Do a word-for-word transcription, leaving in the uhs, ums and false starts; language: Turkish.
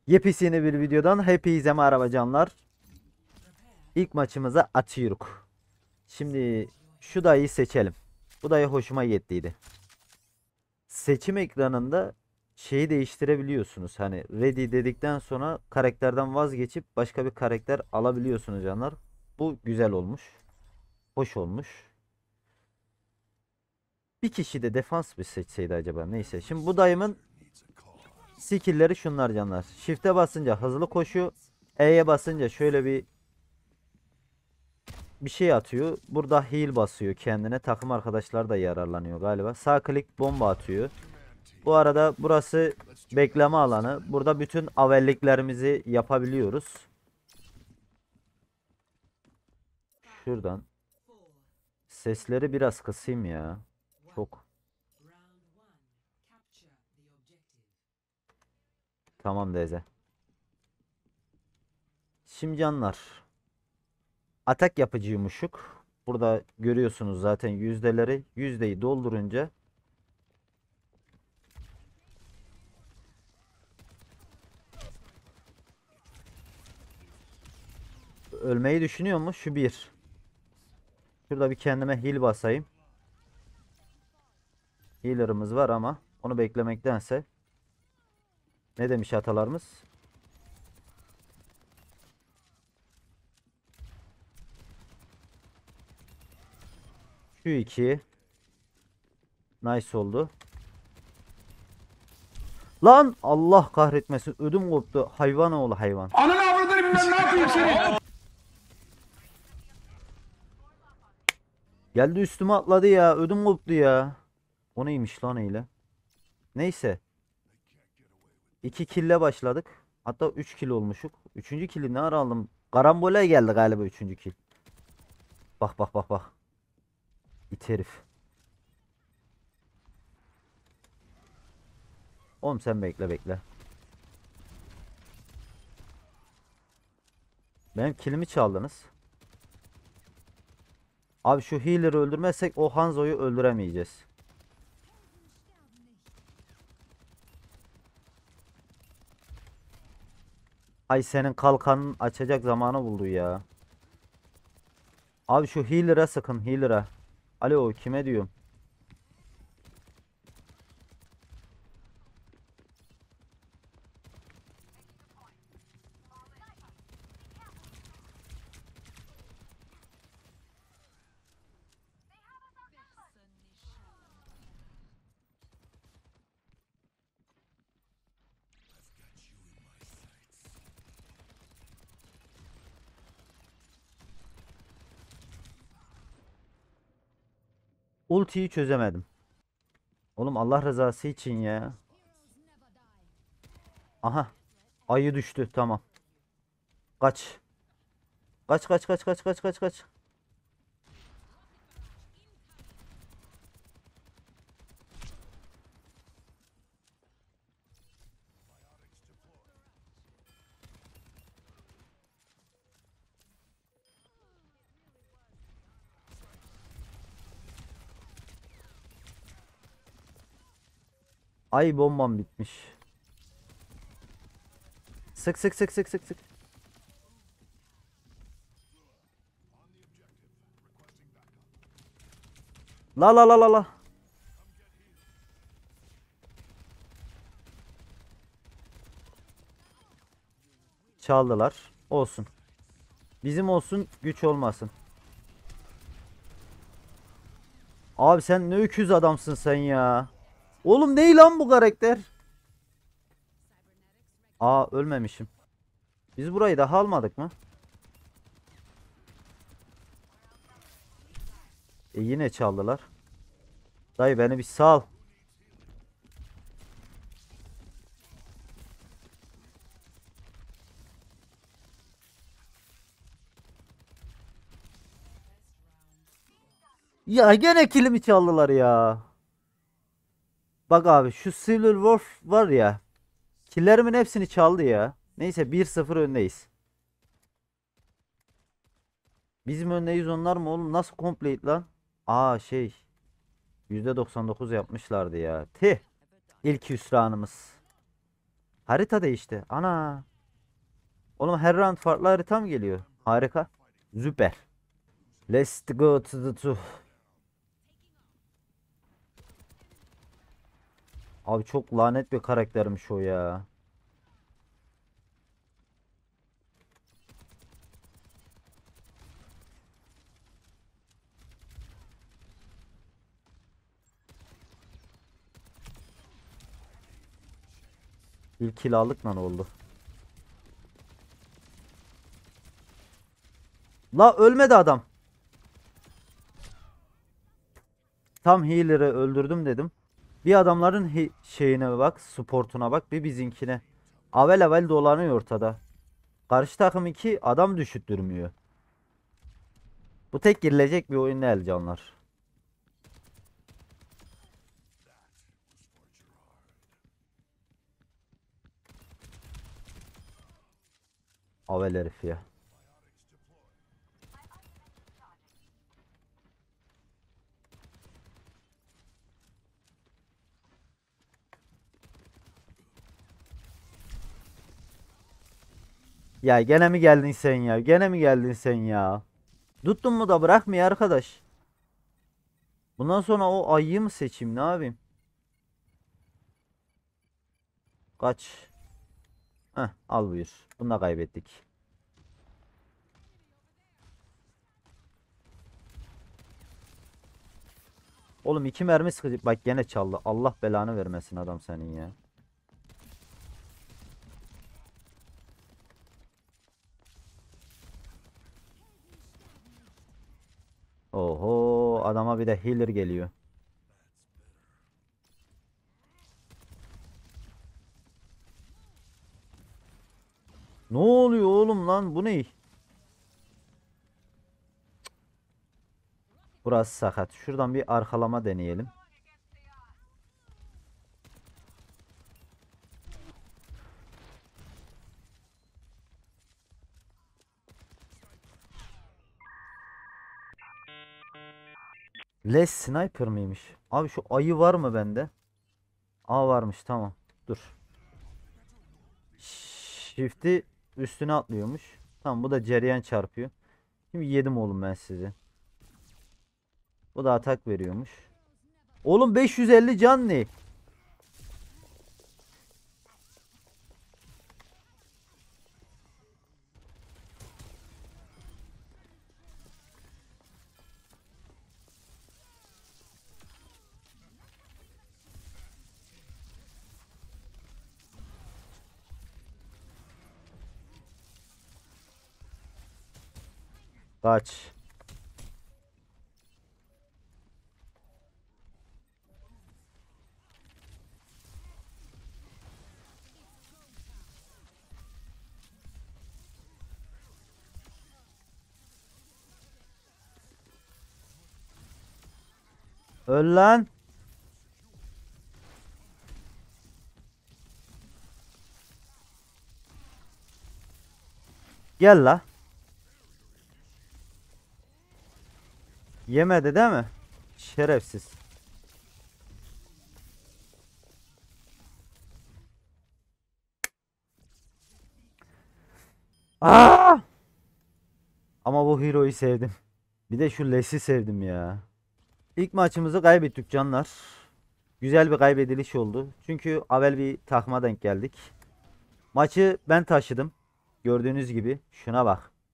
Yepyeni bir videodan hepinize merhaba canlar. İlk maçımıza atıyoruz. Şimdi şu dayıyı seçelim. Bu dayı hoşuma gittiydi. Seçim ekranında şeyi değiştirebiliyorsunuz. Hani ready dedikten sonra karakterden vazgeçip başka bir karakter alabiliyorsunuz canlar. Bu güzel olmuş. Hoş olmuş. Bir kişi de defans bir seçseydi acaba. Neyse. Şimdi bu dayımın skill'leri şunlar canlar. Shift'e basınca hızlı koşu. E'ye basınca şöyle bir bir şey atıyor. Burada heal basıyor kendine. Takım arkadaşlar da yararlanıyor galiba. Sağ klik bomba atıyor. Bu arada burası bekleme alanı. Burada bütün avelliklerimizi yapabiliyoruz. Şuradan. Sesleri biraz kısayım ya. Çok. Tamam Deze. Şimdi canlar. Atak yapıcıymuşuk. Burada görüyorsunuz zaten yüzdeleri. Yüzdeyi doldurunca ölmeyi düşünüyor mu? Şu bir. Şurada bir kendime heal basayım. Healer'ımız var ama onu beklemektense ne demiş atalarımız? Şu iki. Nice oldu. Lan Allah kahretmesin. Ödüm koptu. Hayvan oğlu hayvan. Ananı avradını bilmem ne yapayım seni. Geldi üstüme atladı ya. Ödüm koptu ya. O neymiş lan öyle? Neyse. iki kille başladık. Hatta üç kill olmuşuk. üçüncü killi ne ara aldım? Karambole geldi galiba üçüncü kill. Bak bak bak bak. İt herif. Oğlum sen bekle bekle. Benim killimi çaldınız. Abi şu healer'ı öldürmezsek o Hanzo'yu öldüremeyeceğiz. Ay senin kalkanın açacak zamanı buldu ya. Abi şu healer'a sıkın healer'a. Alo kime diyorum? Ultiyi çözemedim. Oğlum Allah rızası için ya. Aha. Ayı düştü tamam. Kaç. Kaç kaç kaç kaç kaç kaç kaç. Ay bombam bitmiş. Sık sık sık sık sık sık. La la la la la. Çaldılar. Olsun. Bizim olsun güç olmasın. Abi sen ne öküz adamsın sen ya. Oğlum ne lan bu karakter? Aa ölmemişim. Biz burayı daha almadık mı? E yine çaldılar. Dayı beni bir sal. Ya gene kilimi çaldılar ya. Bak abi şu Silver Wolf var ya. Killerimin hepsini çaldı ya. Neyse bir sıfır öndeyiz. Bizim öndeyiz onlar mı oğlum? Nasıl complete lan? Aa şey. yüzde doksan dokuz yapmışlardı ya. Tih. İlk hüsranımız. Harita değişti. Ana. Oğlum her round farklı harita mı geliyor? Harika. Süper. Let's go to the two. Abi çok lanet bir karaktermiş o ya. İlk kiralık lan oldu. La ölmedi adam. Tam healer'ı öldürdüm dedim. Bir adamların hi- şeyine bak, supportuna bak, bir bizinkine. Avel avel dolanıyor ortada. Karşı takım iki adam düşüttürmüyor. Bu tek girilecek bir oyun değil canlar. Avel herif ya. Ya gene mi geldin sen ya? Gene mi geldin sen ya? Tuttun mu da bırakmıyor arkadaş. Bundan sonra o ayıyı mı seçeyim, ne yapayım? Kaç. Heh, al buyur. Bunu da kaybettik. Oğlum iki mermi sıkacak. Bak gene çaldı. Allah belanı vermesin adam senin ya. Oho, adama bir de healer geliyor. Ne oluyor oğlum lan, bu ne? Burası sakat. Şuradan bir arkalama deneyelim. Les sniper mıymış? Abi şu ayı var mı bende? Aa varmış, tamam. Dur. Shift'i üstüne atlıyormuş. Tamam, bu da cereyan çarpıyor. Şimdi yedim oğlum ben sizi. Bu da atak veriyormuş. Oğlum beş yüz elli can ne? Kaç. Öl lan. Gel la. Yemedi değil mi? Şerefsiz. Aa! Ama bu hero'yu sevdim. Bir de şu Les'i sevdim ya. İlk maçımızı kaybettik canlar. Güzel bir kaybediliş oldu. Çünkü avel bir takıma denk geldik. Maçı ben taşıdım. Gördüğünüz gibi. Şuna bak.